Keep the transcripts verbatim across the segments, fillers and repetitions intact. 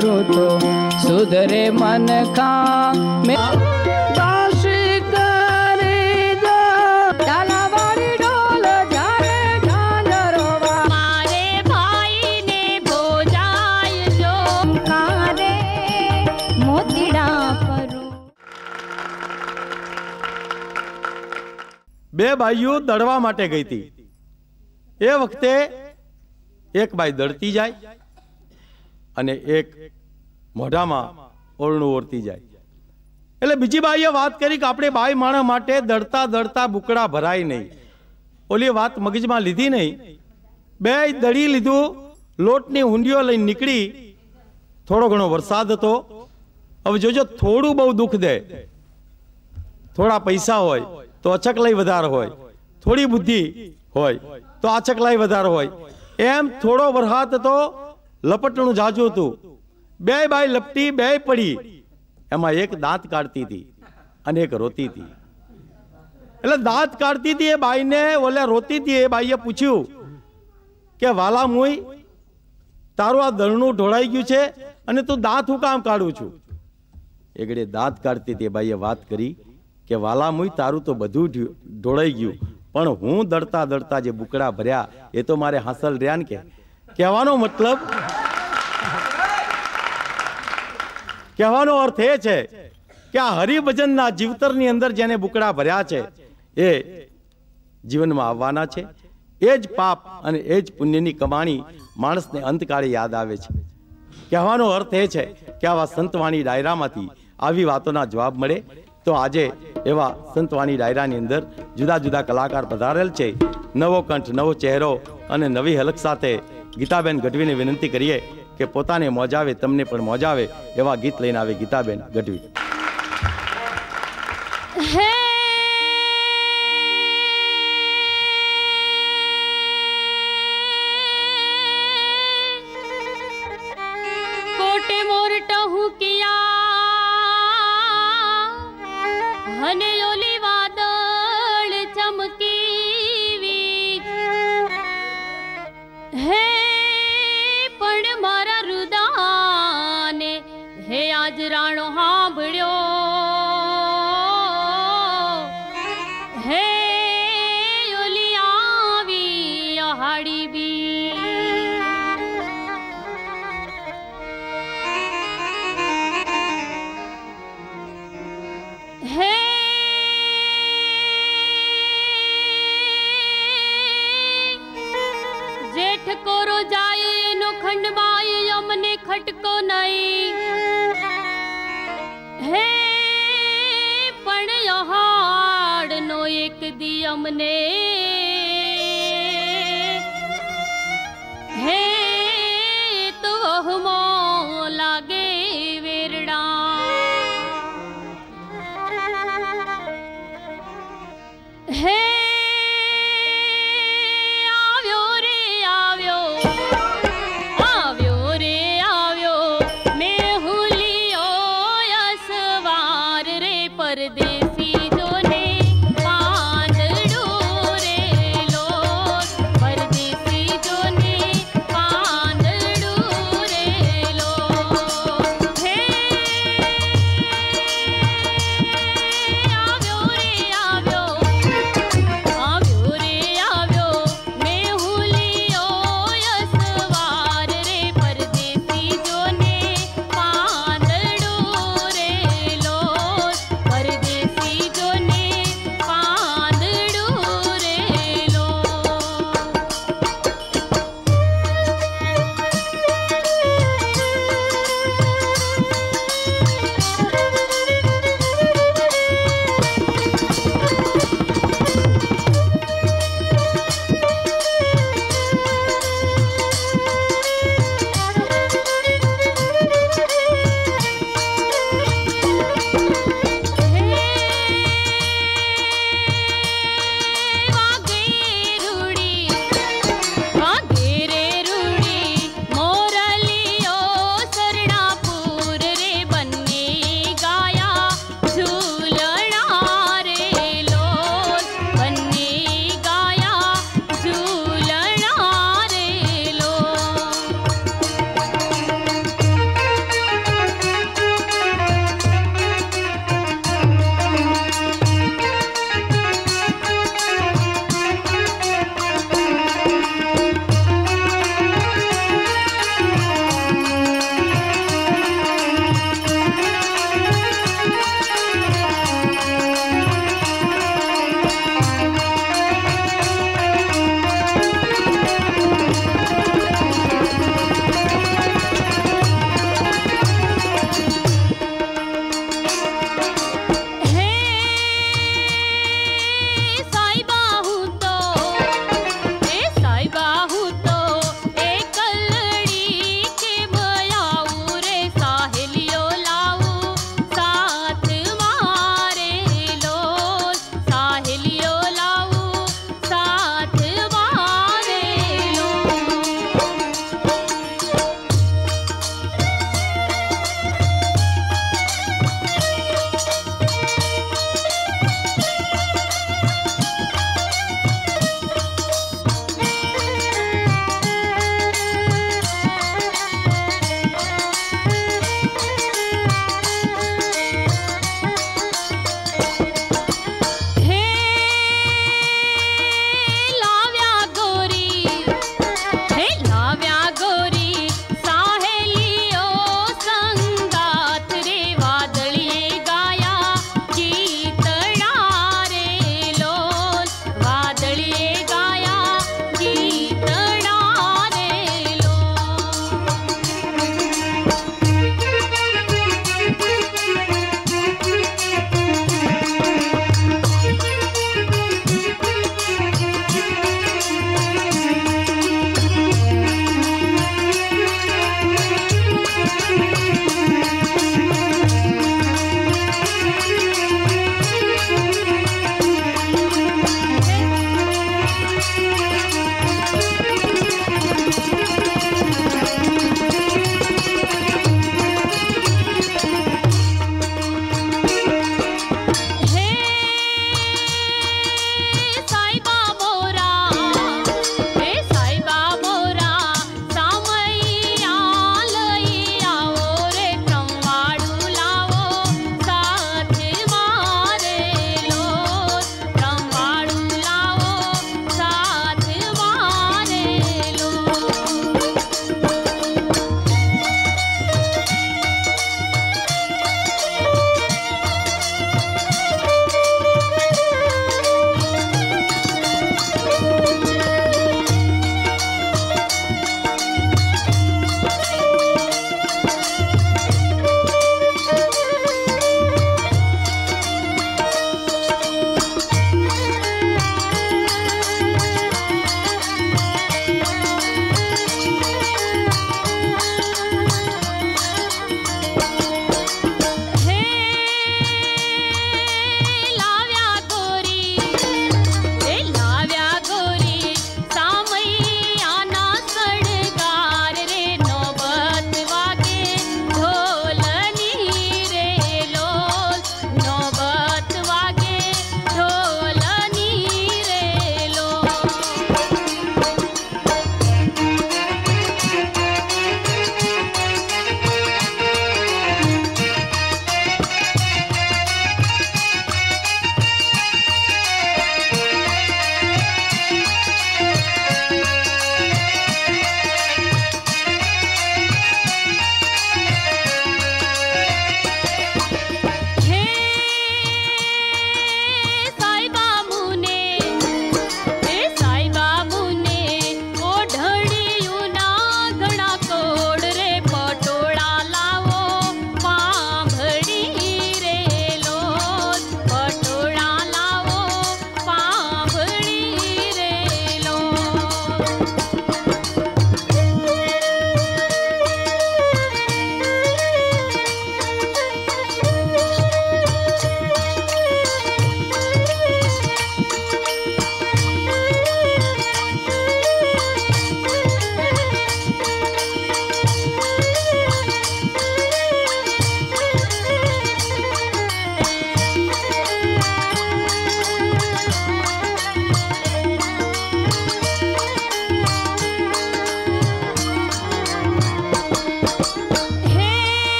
करूं तो सुधरे मन खा में दास करे दो डाला वाली डोल जाने झांझरोवा मारे भाई ने भोजाय जो कारे मोतीड़ा परो। बे भाईओ दड़वा माटे गई थी। ए वखते एक बाई दड़ती जाए અને એક મોઢામાં ઓરણું ઓરતી જાય। એટલે બીજી બાઈએ વાત કરી કે આપણે બાઈ માણસ માટે દડતા દડતા બુકડા ભરાય નહીં। ઓલી વાત મગજમાં લીધી નહીં, બે દડી લીધું, લોટની હુંડીઓ લઈને નીકળી। થોડો ઘણો વરસાદ હતો, હવે જોજો થોડું બહુ દુઃખ દે, થોડા પૈસા હોય તો અચકલાઈ વધારે હોય, થોડી બુદ્ધિ હોય તો આચકલાઈ વધારે હોય, એમ થોડો વરસાદ હતો, લપટણું જાજુ હતું। બે બાઈ લપટી, બે પડી, એમાં એક દાંત કાઢતી હતી અને એક રોતી હતી। એટલે દાંત કાઢતી હતી એ બાઈને ઓલે રોતી હતી એ બાઈએ પૂછ્યું કે વાલા મુઈ તારું આ દળનું ઢોળાઈ ગયું છે અને તું દાંત હું કામ કાઢું છું? એગડે દાંત કાઢતી હતી એ બાઈએ વાત કરી કે વાલા મુઈ તારું તો બધું ઢોળાઈ ગયું, પણ હું દળતા દળતા જે બુકડા ભર્યા એ તો મારે હાંસલ રહ્યા ને। કે કહેવાનો મતલબ કહેવાનો અર્થ એ છે કે આ હરિભજનના જીવતરની અંદર જેને બુકડા ભર્યા છે એ જીવનમાં આવવાના છે। એ જ પાપ અને એ જ પુણ્યની કમાણી માણસને અંતકાળે યાદ આવે છે। કહેવાનો અર્થ એ છે કે આવા સંતવાણી ડાયરામાંથી આવી વાતોના જવાબ મળે। તો આજે એવા સંતવાણી ડાયરાની અંદર જુદા જુદા કલાકાર પધારેલ છે। નવો કંઠ, નવો ચહેરો અને નવી હલક સાથે ગીતાબેન ગઢવીને વિનંતી કરીએ કે પોતાને મોજ આવે, તમને પણ મોજ આવે એવા ગીત લઈને આવે ગીતાબેન ગઢવી। कोटे मोरटा हूँ किया हने ओली वादळ चमकी है पण मारा रुदाने हे आज राणो हांभळ्यो हे ओली आवी आहाड़ी बी हे जेठ कोरो जाए नो खंडबाई अमने खटको नहीं हे पण यहाड़ नो एक दी अमने हे तो वहमो लागे वेरड़ा हे परदेसी जो ने पांदड़ो रे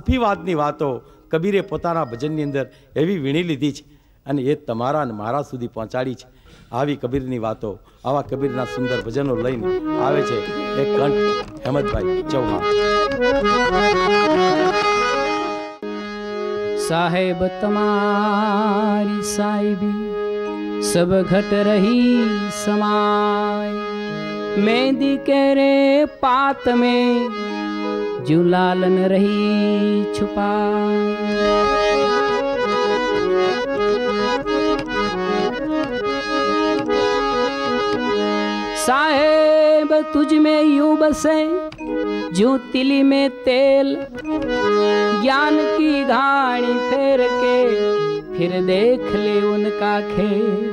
સુફીવાદની વાતો કબીરે પોતાના ભજનની અંદર એવી વીણી લીધી છે અને એ તમારા અને મારા સુધી પહોંચાડી છે. આવી કબીરની વાતો, આવા કબીરના સુંદર ભજનો લઈને આવે છે એક કંઠ હેમંતભાઈ ચૌહાણ. साहेब तुम्हारी साहिबी सब घट रही समाय, मेहंदी के रे पात में जुलालन रही छुपाई. साहेब तुझ में यूं बसे जो तिली में तेल, ज्ञान की घाणी फेर के फिर देख ले उनका खेल.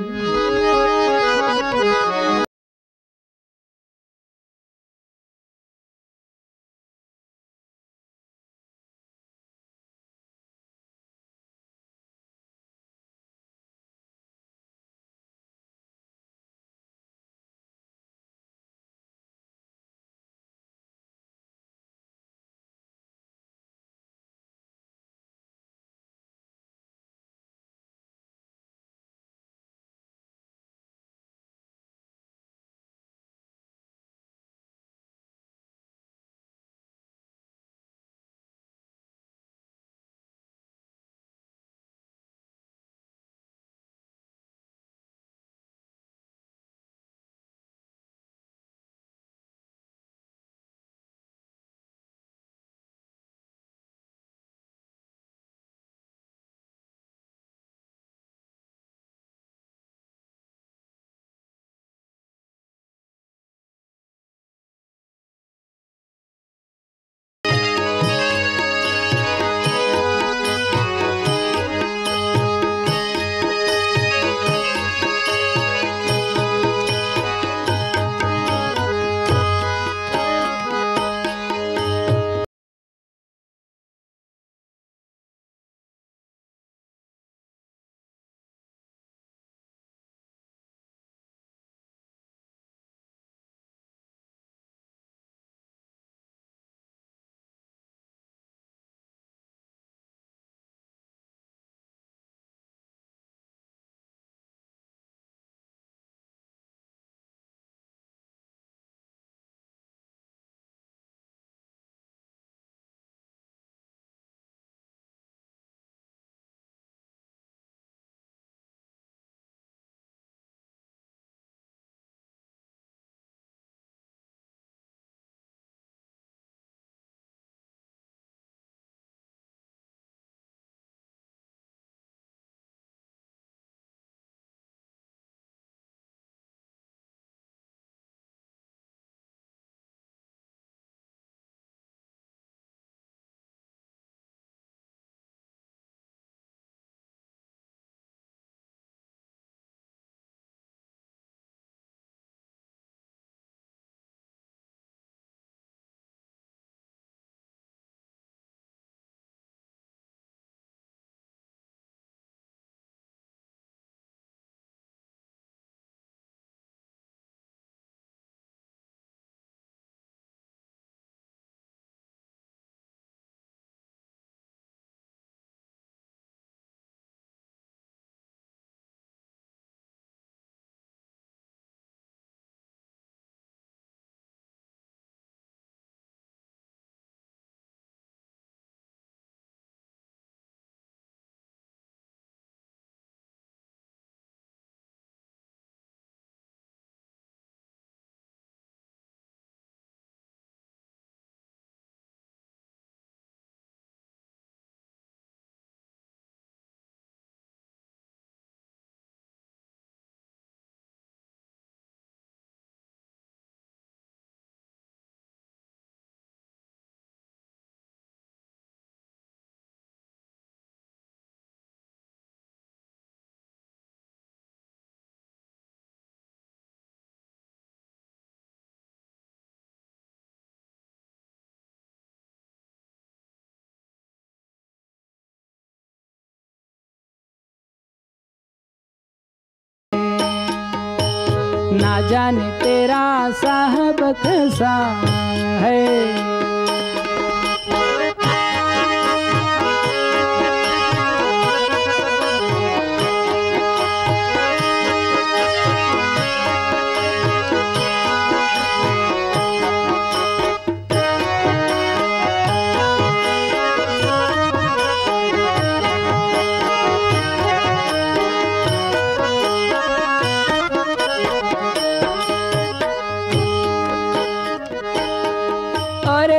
ना जाने तेरा साहब कैसा है,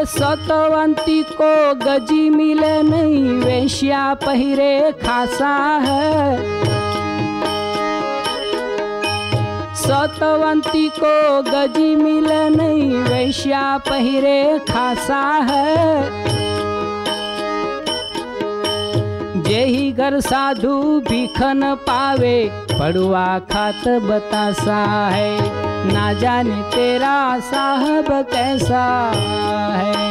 सतवंती को गजी मिले नहीं, वेश्या पहिरे खासा है। सतवंती को गजी मिले नहीं, वेश्या पहिरे खासा है। जेही घर साधु भीखन पावे, पड़ुआ खात बतासा है। ना जाने तेरा साहब कैसा है,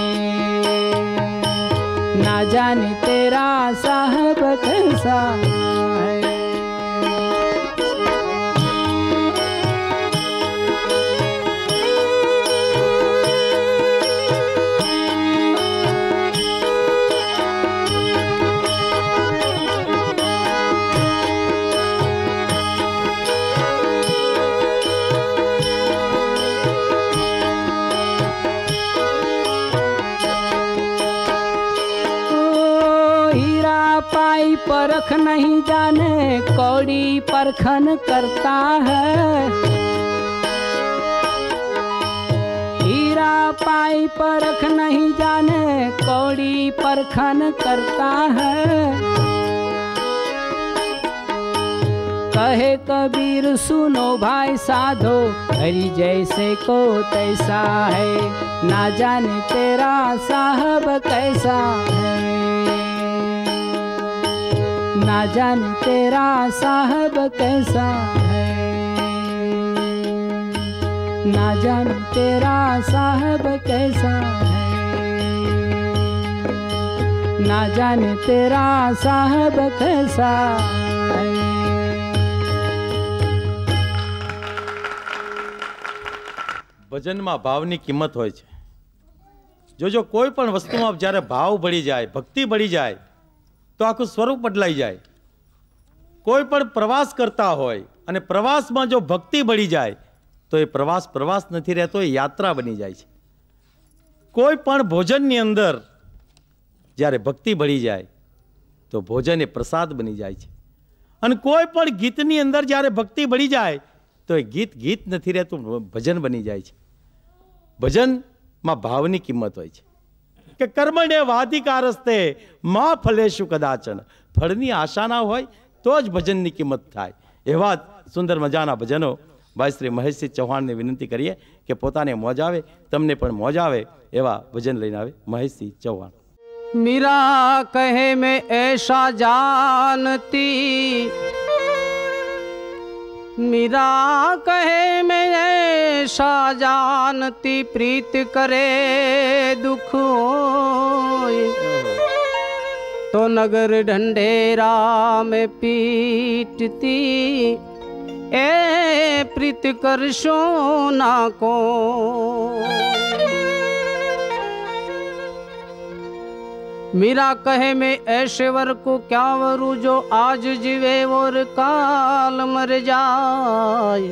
ना जाने तेरा साहब कैसा है। पाई परख नहीं जाने, कौड़ी परखन करता है। हीरा पाई परख नहीं जाने, कौड़ी परखन करता है। कहे कबीर सुनो भाई साधो, हरि जैसे को तैसा है। ना जाने तेरा साहब कैसा है, ना जाने तेरा साहब कैसा है, ना जाने तेरा साहब कैसा है, ना जाने तेरा साहब कैसा है। ભજનમાં ભાવની કિંમત હોય છે। જોજો કોઈ પણ વસ્તુમાં જ્યારે ભાવ બળી જાય, ભક્તિ બળી જાય તો આખું સ્વરૂપ બદલાઈ જાય। કોઈ પણ પ્રવાસ કરતા હોય અને પ્રવાસમાં જો ભક્તિ બળી જાય તો એ પ્રવાસ પ્રવાસ નથી રહેતો, એ યાત્રા બની જાય છે। કોઈ પણ ભોજનની અંદર જ્યારે ભક્તિ બળી જાય તો ભોજન એ પ્રસાદ બની જાય છે। અને કોઈ પણ ગીતની અંદર જ્યારે ભક્તિ બળી જાય તો એ ગીત ગીત નથી રહેતું, ભજન બની જાય છે। ભજનમાં ભાવની કિંમત હોય છે કે કર્મણે વાધિકારસ્તે માં ફલેશુ કદાચન, ફળની આશા ના હોય તો જ ભજનની કિંમત થાય। એવા સુંદર મજાના ભજનો ભાઈ શ્રી મહેશસિંહ ચૌહાણને વિનંતી કરીએ કે પોતાને મોજ આવે, તમને પણ મોજ આવે એવા ભજન લઈને આવે મહેશસિંહ ચૌહાણ। मीरा कहे मैं ऐसा जानती, मीरा कहे मैं ऐसा जानती, प्रीत करे दुख होए, तो नगर ढंढेरा में पीटती, ए प्रीत कर सोना को। मीरा कहे मैं ऐसे वर को क्या वरू, जो आज जीवे और काल मर जाए।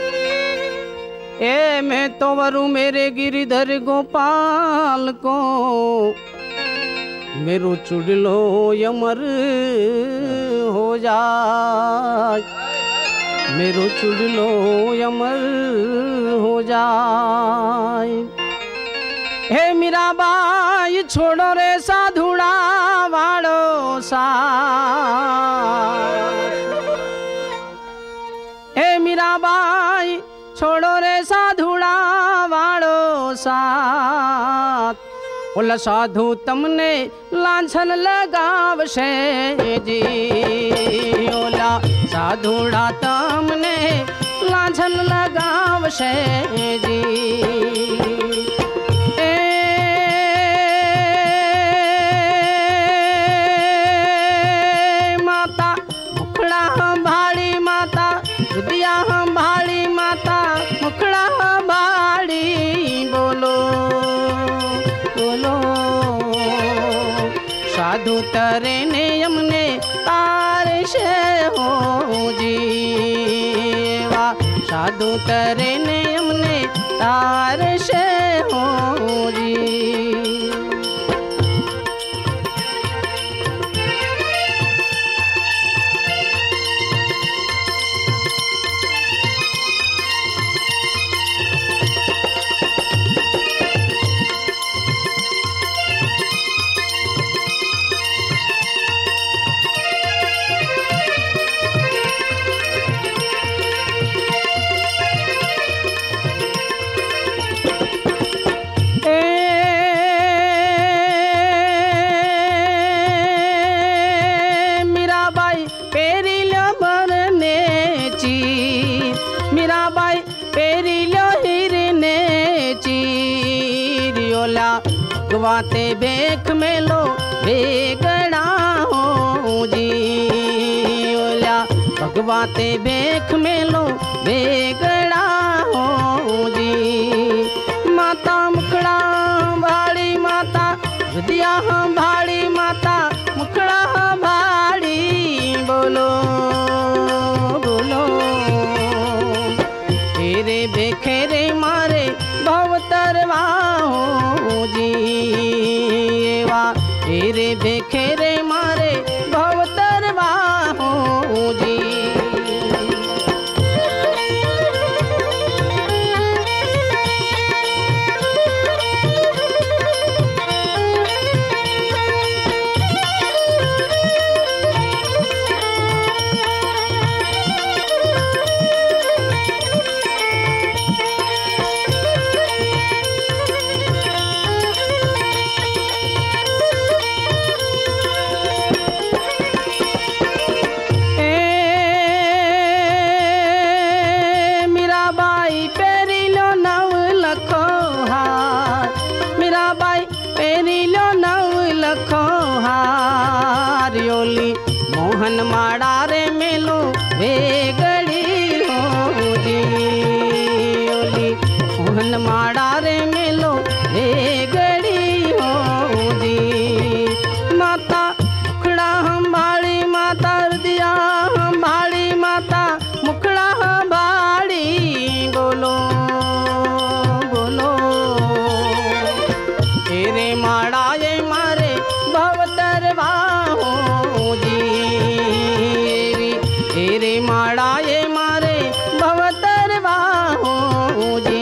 ए मैं तो वरू मेरे गिरिधर गोपाल को, मेरो चुड़लो यमर हो जाए, मेरो चुड़लो यमर हो जाए। हे मीराबाई छोड़ो रे साधुड़ा वाड़ो सा, हे मीराबाई छोड़ो रे साधुड़ा वाड़ो साथ। ओला साधु तमने लांछन लगावशे जी, ओला साधुड़ा तमने लांछन लगावशे जी। भाड़ी माता मुखड़ा भाड़ी, बोलो बोलो साधु तरे ने यमने तारे से हो जीवा, साधु तरे ने यमने तारे से हो जी। भगवाते बेख मेलो बेगड़ा हो जी ओला भगवाते बेख मेलो बेगड़ा हो जी माता मुखड़ा भाड़ी माता विद्या भाड़ी माता मुखड़ा भाड़ी बोलो बोलो तेरे बेखेरे मारे भवतरवा हो जी वा तेरे बेखेरे मारे भवतरवा हो जी मोहन माड़ा रे मेलो वेगड़ी हो जी ओली मोहन माड़ा रे मेलो वेगड़ी हो जी माता मुखड़ा हमारी माता दिया हमारी माता मुखड़ा हमारी बोलो बोलो तेरे माड़ा ये मारे भवतरवा तेरे माड़ा ये मारे भवतरवा हो जी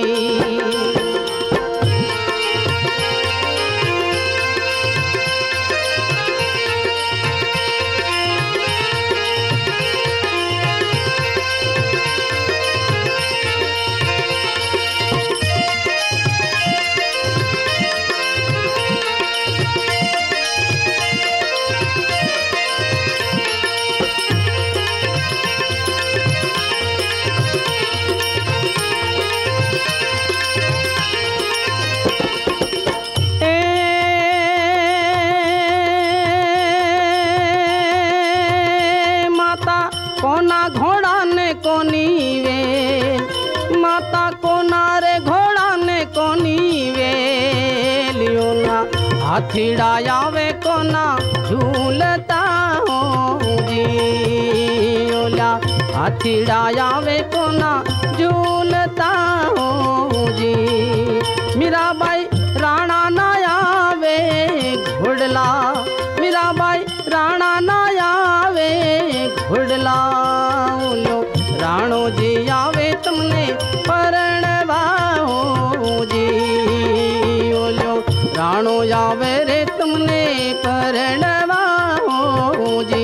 कोना घोड़ा ने कोनी वे माता कोना रे घोड़ा ने कोनी वे लियो ना हाथीड़ा आवे कोना झूलता हो जी ओला हाथीड़ा आवे कोना झूलता हो जी मीराबाई राणा ना आवे घोड़ला मीराबाई राणा ना आवे घोड़ला राणो जी आवे तुमने परणवा हो जी ओलो राणो आवे रे तुमने परणवा हो जी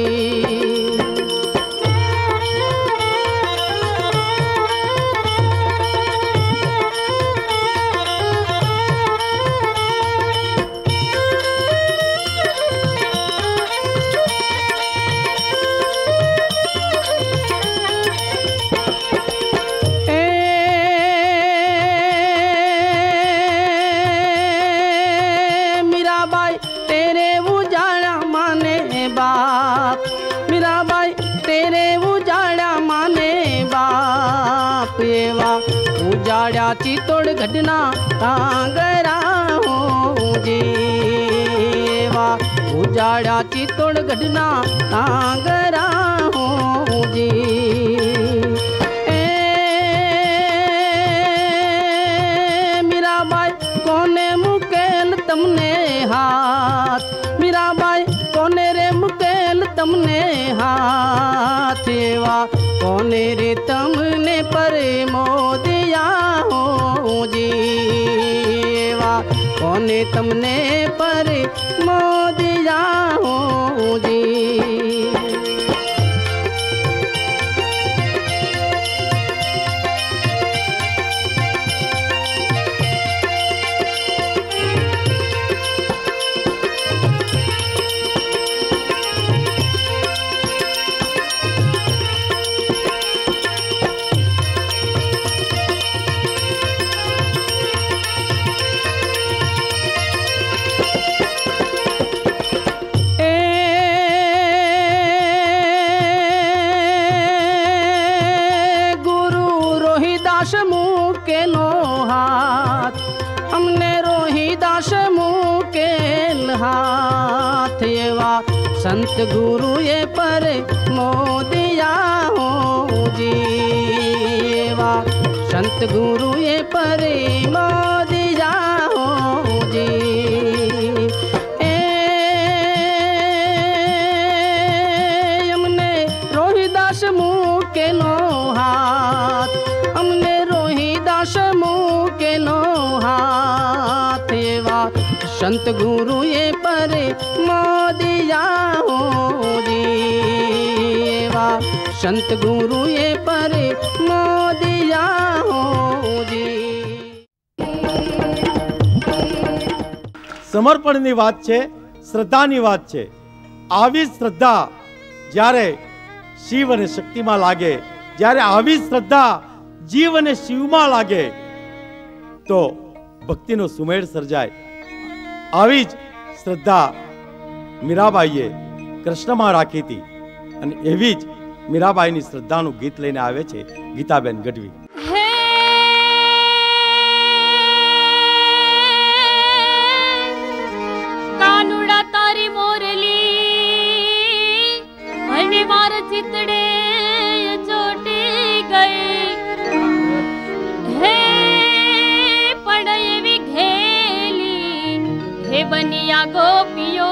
मीराबाई तेरे उजाड़ा माने बाप एवा उजाड़ा चितोड़ घटना कांगरा हो जी एवा उजाड़ा चितोड़ घटना कांगरा हो जी ए मीराबाई कोने मुकेल तुमने हाथ मीराबाई कोने रे मुकेल तुमने हाथ वा कोने रे तुमने पर मोदिया हो जी वा कोने तुमने पर मोदिया हो जी हाथ एवा संत गुरु ये पर मोदिया हो जी एवा संत गुरु ये पर मोदिया हो जी ए हमने रोहिदास मुँह के नो हाथ हमने रोहिदास मुँह के नो हाथ एवा संत गुरु ये पर मोदिया हो जी एवा संत गुरु ये पर मोदिया हो जी। સમર્પણની વાત છે, શ્રદ્ધાની વાત છે। આવી શ્રદ્ધા જ્યારે શિવ અને શક્તિમાં લાગે, જ્યારે આવી શ્રદ્ધા જીવ અને શિવમાં લાગે તો ભક્તિનો સુમેળ સર્જાય। આવી જ શ્રદ્ધા મીરાબાઈએ કૃષ્ણમાં રાખી હતી અને એવી જ મીરાબાઈની શ્રદ્ધાનું ગીત લઈને આવે છે ગીતાબેન ગઢવી। કાનુડા તારી મોરલી અને મારા ચિતડે ચોટી ગઈ હે પણ એવી ઘેલી હે બનિયા ગોપીઓ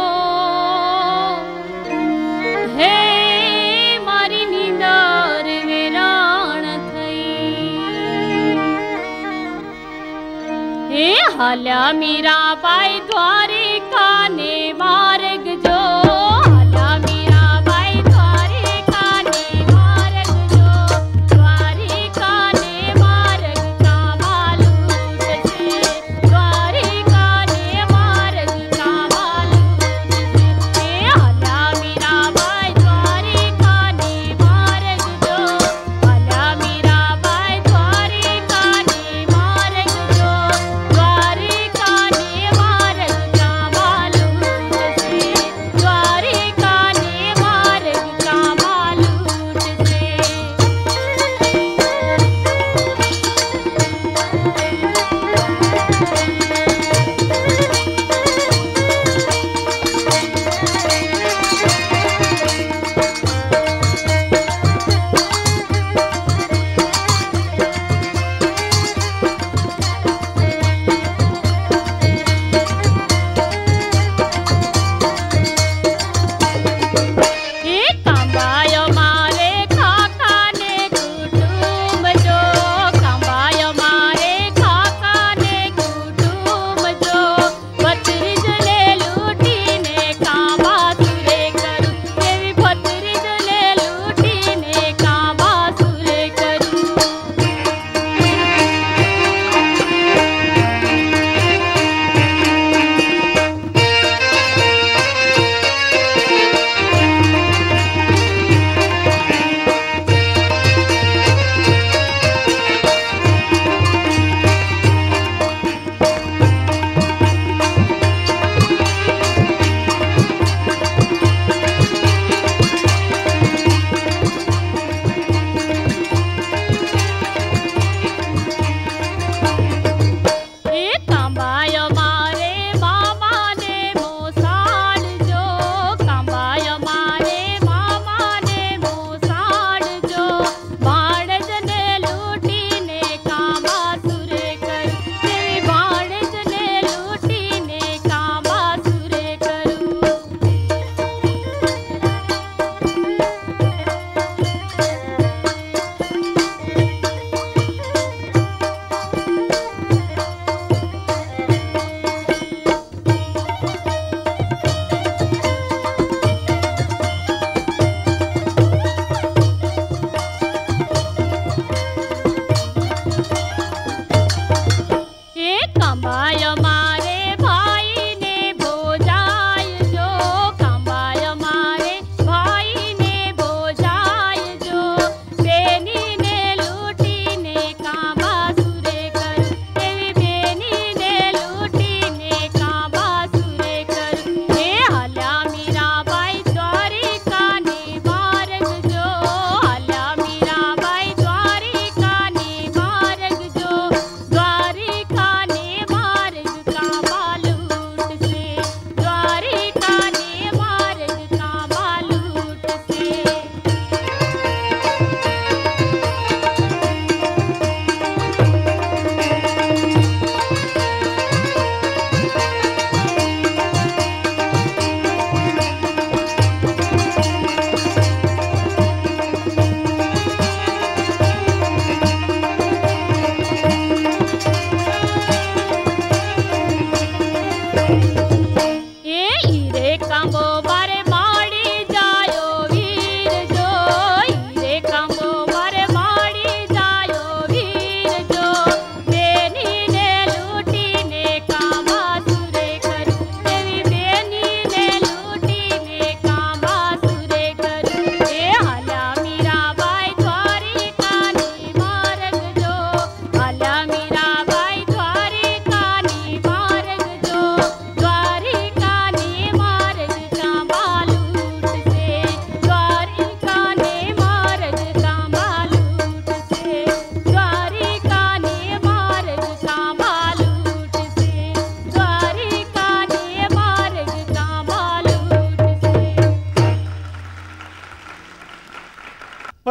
હે મારી નીંદર વેરાણ થઈ હે હાલ્યા મીરાબાઈ દ્વારિકા ને માર્ગ જો હાલ્યા મીરાબાઈ દ્વારિકા ને માર્ગ જો દ્વારિકા ને માર્ગ કા માલુમ છે દ્વારિકા ને માર્ગ કા માલુમ છે હે હાલ્યા મીરાબાઈ દ્વારિકા ને માર્ગ જો હાલ્યા મીરાબાઈ દ્વારિકા ને માર્ગ જો દ્વારિકા ને માર્ગ કા માલુમ છે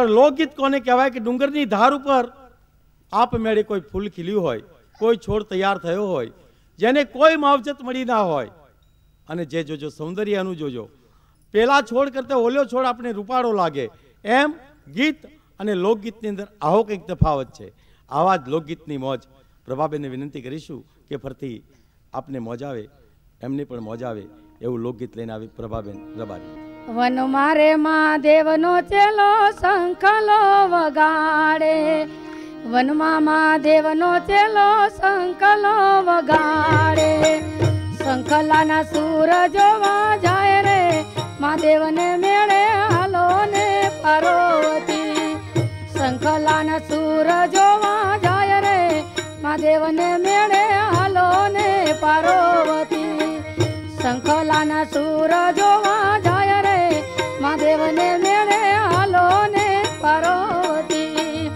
પણ લોકગીત કોને કહેવાય કે ડુંગરની ધાર ઉપર આપમેળે કોઈ ફૂલ ખીલ્યું હોય, કોઈ છોડ તૈયાર થયો હોય, જેને કોઈ માવજત મળી ના હોય, અને જે જોજો સૌંદર્યનું જોજો, પેલા છોડ કરતા ઓલ્યો છોડ આપણે રૂપાળો લાગે, એમ ગીત અને લોકગીતની અંદર આવો કંઈક તફાવત છે. આવા જ લોકગીતની મોજ પ્રભાબેનને વિનંતી કરીશું કે ફરતી આપને મોજ આવે, એમને પણ મોજ આવે એવું લોકગીત લઈને આવી પ્રભાબેન રબારી. વન મારે મહાદેવનો ચેલો શંખલો વગાડે, વનમાં મહાદેવનો ચેલો શંખલો વગાડે, શંખલાના સૂર જોવા જાય રે મહાદેવને મેળે હાલો ને પાર્વતી, શંખલાના સૂર જોવા જાય રે મહાદેવને મેળે હાલો ને પાર્વતી, શંખલાના સૂર જોવા જાય રે મહાદેવને મેળે હાલો ને પાર્વતી.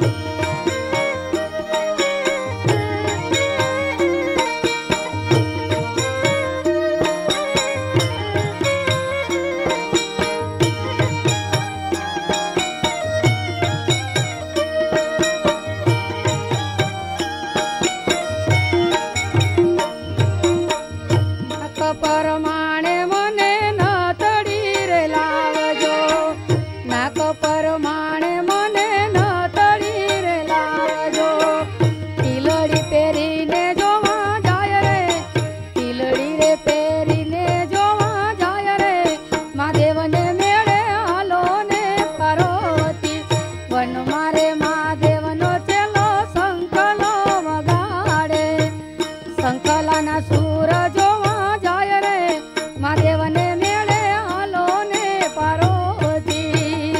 પરમાણે મને નતડી રે લાવજો, નાક પરમાણે મને નતડી રે લાવજો, ટીલડી પહેરીને જોવા જાય રે, ટીલડી રે પહેરીને જોવા જાય રે મહાદેવને મેળે હાલો ને પાર્વતી, વન મારે મહાદેવનો ચેલો શંખલો વગાડે, શંખલાના સૂર જોવા મહાદેવને મેળે હાલો ને પાર્વતી.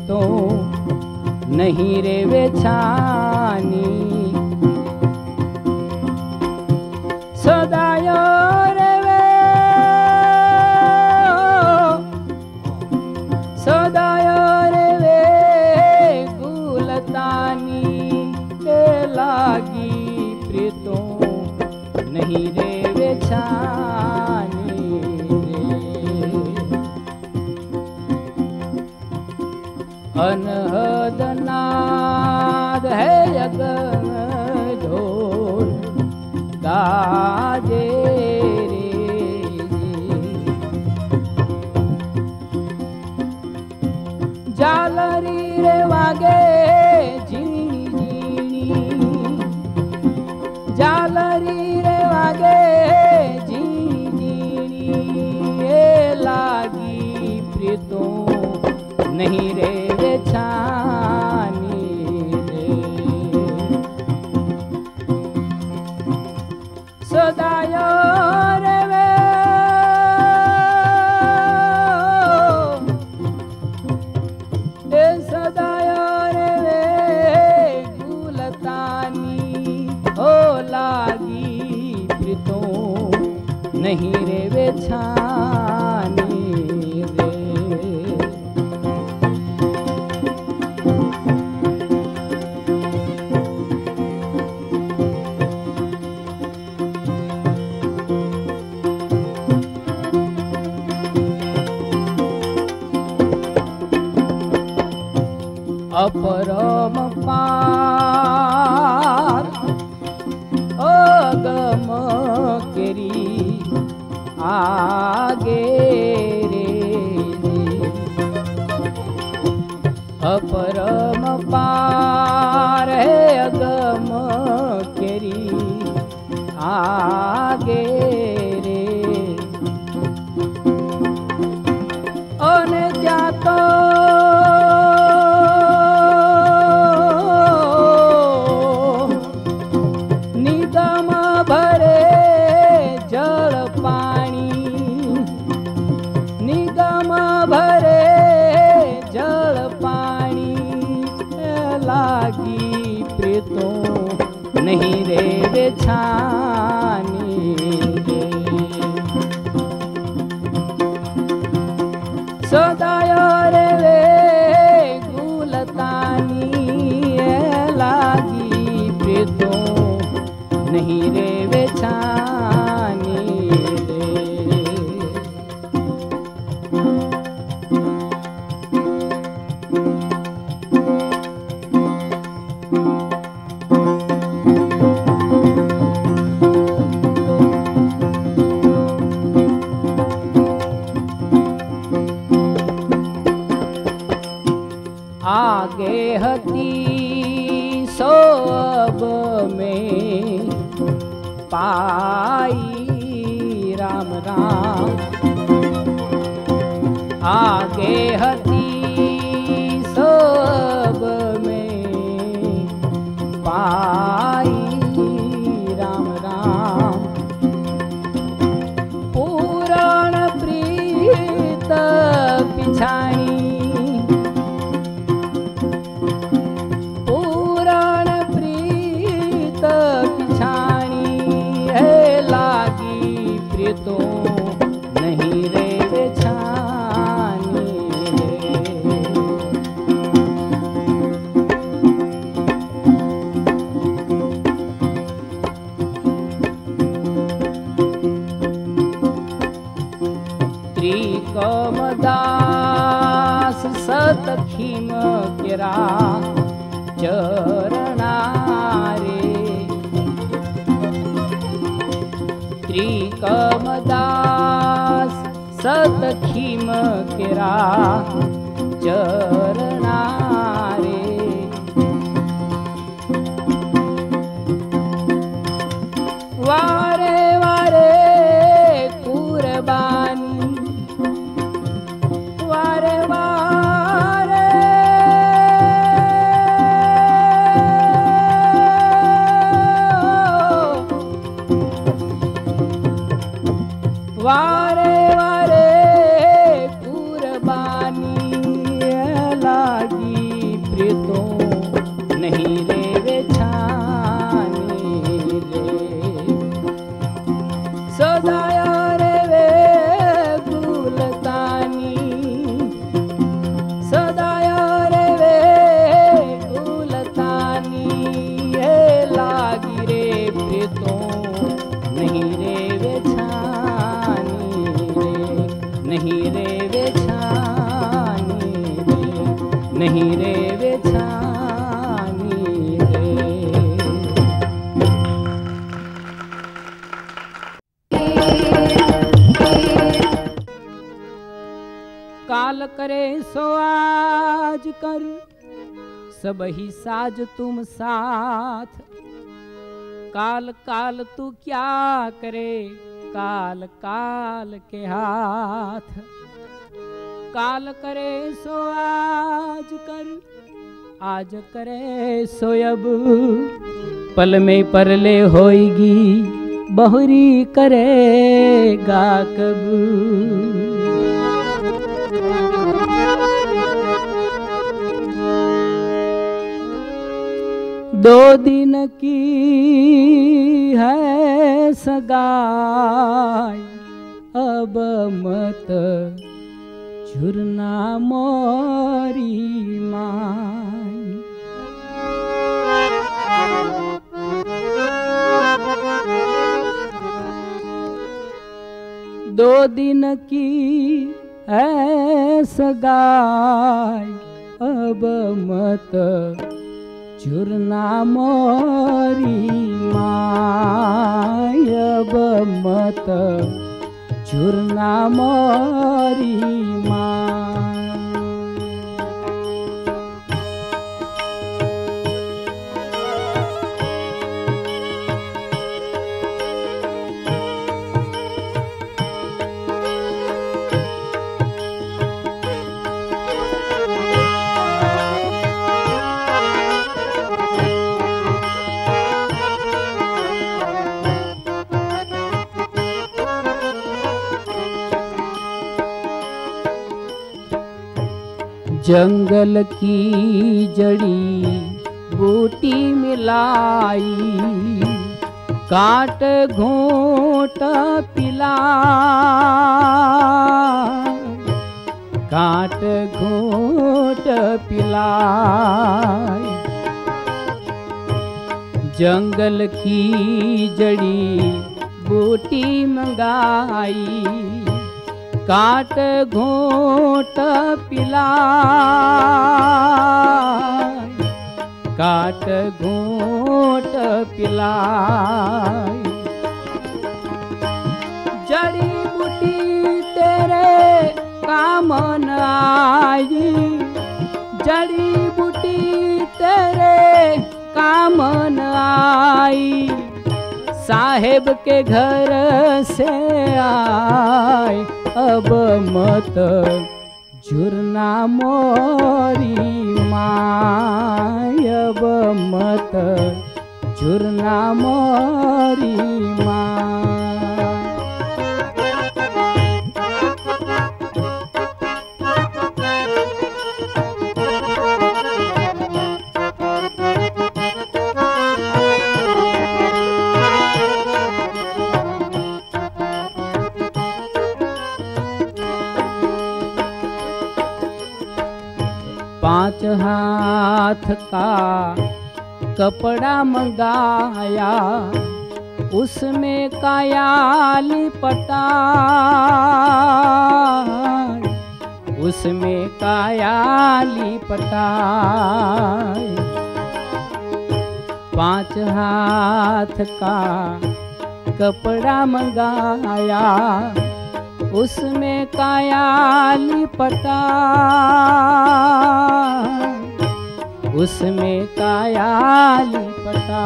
प्रीतों नहीं रे वेछानी सदायो रे वे सदायो रे वे गुलतानी के लागी प्रीतों नहीं रे वेछानी अनहद नाद है अगन ढोल गाजे रे जालरी रे वागे झीणी झीणी जालरी रे वागे झीणी झीणी ए लागी प्रीतों नहीं रे छानी रे सदायो रे वे ए सदायो रे वे गुलतानी हो लागी प्रीतों नहीं रे वे छानी रे अपरम पार अगम केरी आगे रे अपरम पार है अगम केरी आगे रे ओने जातो नहीं रे बेछानी रे सदायो रे वे गुलतानी लागी प्रीतों नहीं रे बेछानी रे आगे हती सो अब में पाई राम राम आगे हती सो अब में पाई राम राम पुराण प्रीत पिछाई तो नहीं रे बेछानी त्रिकमदास सतखीम केरा चरणा रे त्रिकमदास सतखीम केरा चरणा रे वारे वारे कुर्बानी वारे वारे वारे वारे कुर्बानी लागी छानी रे। काल करे सो आज कर, सब ही साज तुम साथ। काल काल तू क्या करे, काल काल के हाथ। काल करे सो आज कर, आज करे सो अब, पल में परले होएगी, बहुरी करेगा कब। दो दिन की है सगाई, अब मत झुरना मोरी माई। दो दिन की है सगाई, अब मत झुरना मोरी माई। अब मत झुरना मोरी माई। जंगल की जड़ी बूटी मिलाई, काट घोट पिला, काट घोट पिलाई। जंगल की जड़ी बूटी मंगाई, काट घोट पिला, काट घोट पिला। जड़ी बूटी तेरे काम न आई, जड़ी बूटी तेरे काम न आई। साहेब के घर से आए, अब मत झुरना मोरी माई। अब मत झुरना मोरी माई। पांच हाथ का कपड़ा मंगाया, उसमें काया लिपटा, उसमें काया लिपटा। पांच हाथ का कपड़ा मंगाया, उसमें काया लिपटा, उसमें काया लिपटा।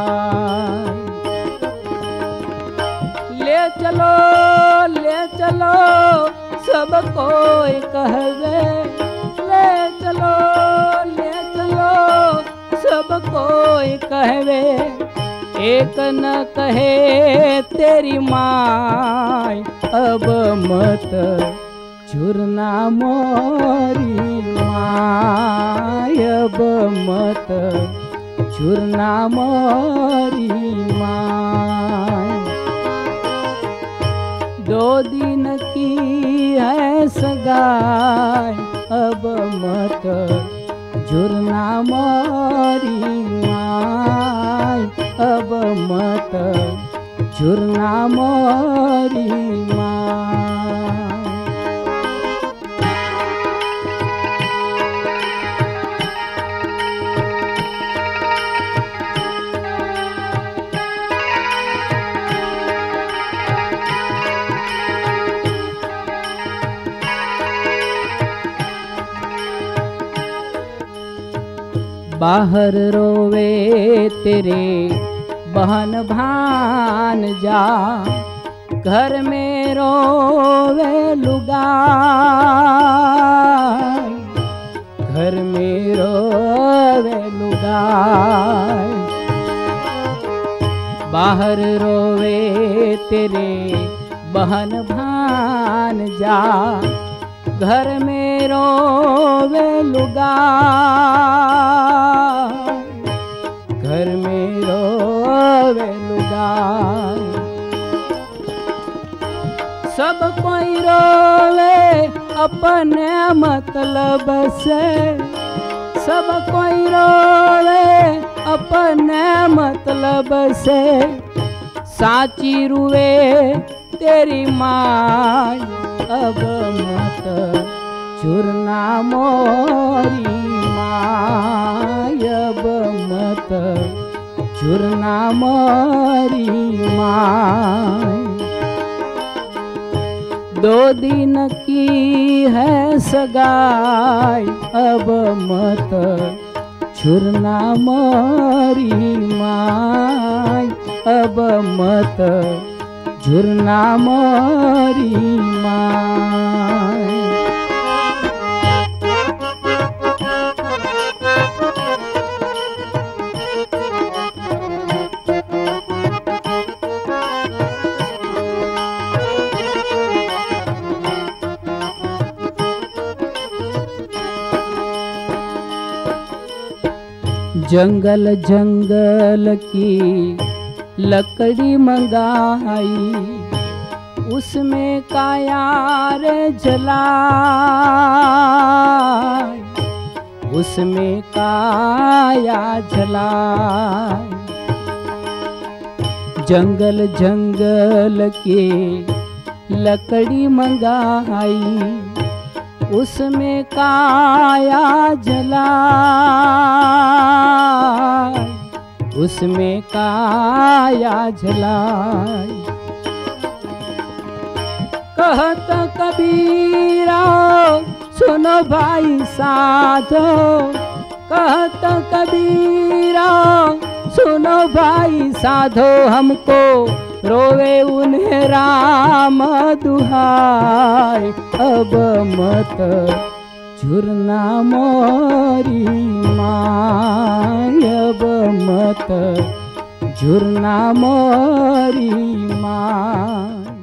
ले चलो ले चलो सब कोई कहवे, ले चलो ले चलो सब कोई कहवे। एक न कहे तेरी माई, अब मत झुरना मोरी माई। अब मत झुरना मोरी माई। दो दिन की है सगाई, अब मत झुरना मोरी माई। अब मत झुरना मोरी माई। बाहर रोवे तेरे बहन भान जा, घर में रोवे लुगाई, घर में रोवे लुगाई। बाहर रोवे तेरे बहन भान जा, घर में रोवे लुगाई, घर में रोवे लुगाई। सब कोई रोवे अपने मतलब से, सब कोई रोवे अपने मतलब से, साची रुवे तेरी माई अब मत चुरना मोरी माई, अब मत चुरना मोरी माई। दो दिन की है सगाई, अब मत चुरना मोरी माई, अब मत झुरना मोरी माई। जंगल जंगल की लकड़ी मंगाई, उसमें कायार जलाई, उसमें काया जलाई। जंगल जंगल की लकड़ी मंगाई, उसमें काया जलाई, उसमें काया जलाई। कहत कबीरा सुनो भाई साधो, कहत कबीरा सुनो भाई साधो, हमको रोवे उन्हें राम दुहाई, अब मत झुरना मोरी माई, अब मत झुरना मोरी माई।